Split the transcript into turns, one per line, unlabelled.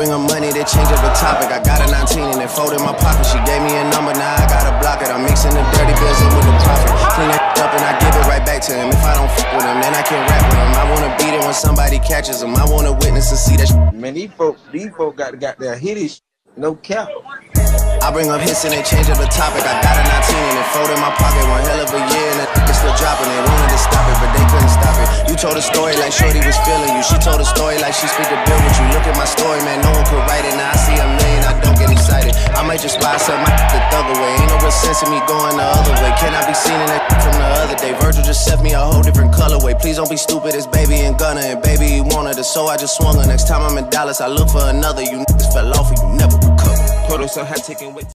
bring her money, they change up the topic. I got a 19 and it folded in my pocket. She gave me a number, now I gotta block it. I'm mixing the dirty bills in with the profit. Clean that up and I give it right back to him. If I don't with him, then I can't rap with him. I wanna beat it when somebody catches him. I wanna witness and see that
Man, these folk got their hitties, no cap.
I bring up hits and they change up the topic. I got a 19 and it folded in my pocket. One hell of a year and it's still dropping. They wanted to stop it, but they couldn't stop it. You told a story like Shorty was feeling you. She told a story like she speak the bill with you. Look at my story, man, no one could write it. Now I see a million, I don't get excited. I might just buy something, the thug away. Ain't no real sense in me going the other way. Can I be seen in that from the other day? Virgil just set me a whole different colorway. Please don't be stupid, it's Baby and Gunna. And baby, he wanted her, so I just swung her. Next time I'm in Dallas, I look for another. You niggas fell off and you never recover.
Photos so high taking weight.